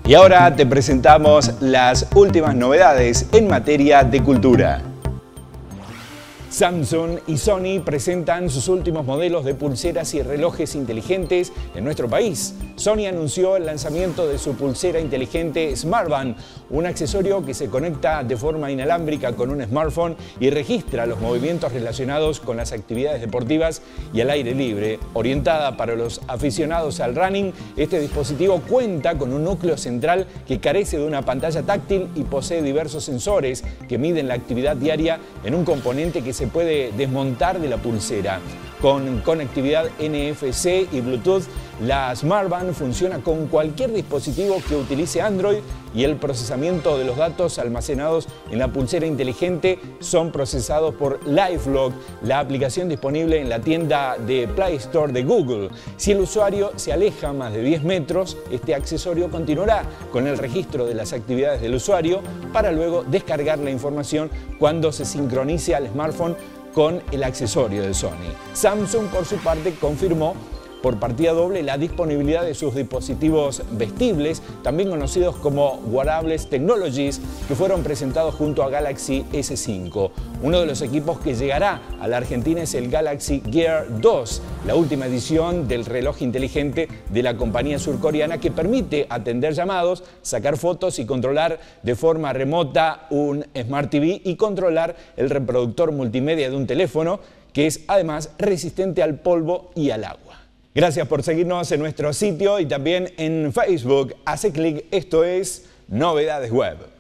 Y ahora te presentamos las últimas novedades en materia de cultura. Samsung y Sony presentan sus últimos modelos de pulseras y relojes inteligentes en nuestro país. Sony anunció el lanzamiento de su pulsera inteligente SmartBand, un accesorio que se conecta de forma inalámbrica con un smartphone y registra los movimientos relacionados con las actividades deportivas y al aire libre. Orientada para los aficionados al running, este dispositivo cuenta con un núcleo central que carece de una pantalla táctil y posee diversos sensores que miden la actividad diaria en un componente que se puede desmontar de la pulsera. Con conectividad NFC y Bluetooth, la SmartBand funciona con cualquier dispositivo que utilice Android y el procesamiento de los datos almacenados en la pulsera inteligente son procesados por LifeLock, la aplicación disponible en la tienda de Play Store de Google. Si el usuario se aleja más de 10 metros, este accesorio continuará con el registro de las actividades del usuario para luego descargar la información cuando se sincronice al smartphone con el accesorio de Sony. Samsung, por su parte, confirmó por partida doble la disponibilidad de sus dispositivos vestibles, también conocidos como Wearables Technologies, que fueron presentados junto a Galaxy S5. Uno de los equipos que llegará a la Argentina es el Galaxy Gear 2, la última edición del reloj inteligente de la compañía surcoreana que permite atender llamados, sacar fotos y controlar de forma remota un Smart TV y controlar el reproductor multimedia de un teléfono, que es además resistente al polvo y al agua. Gracias por seguirnos en nuestro sitio y también en Facebook. Hace clic, esto es Novedades Web.